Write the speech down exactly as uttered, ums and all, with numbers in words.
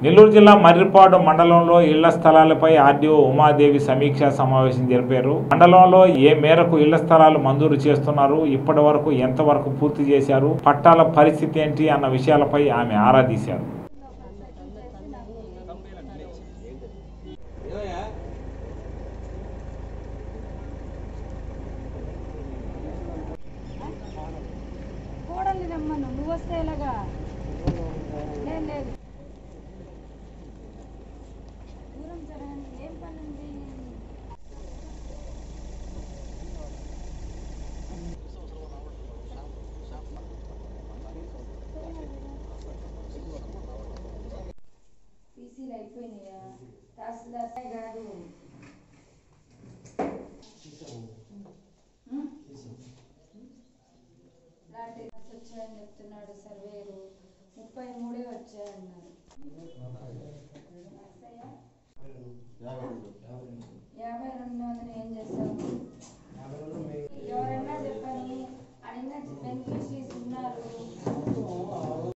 నెల్లూరు జిల్లా మర్రిపాడు మండలంలో ఇళ్ల స్థలాలపై ఆర్డీఓ ఉమాదేవి సమీక్షా సమావేశం జరిపారు. మండలంలో ఏ మేరకు ఇళ్ల స్థలాలు మంజూరు చేస్తున్నారు, ఇప్పటి వరకు ఎంతవరకు పూర్తి చేశారు, పట్టాల పరిస్థితి ఏంటి అన్న విషయాలపై ఆమె ఆరా తీశారు. పీసీలు అయిపోయినాయా? తహసీల్దార్ కాదు వచ్చాయని చెప్తున్నాడు సర్వేరు. ముప్పై మూడే వచ్చాయన్నారు. యాభై రెండు వందలు ఏం చేశాము?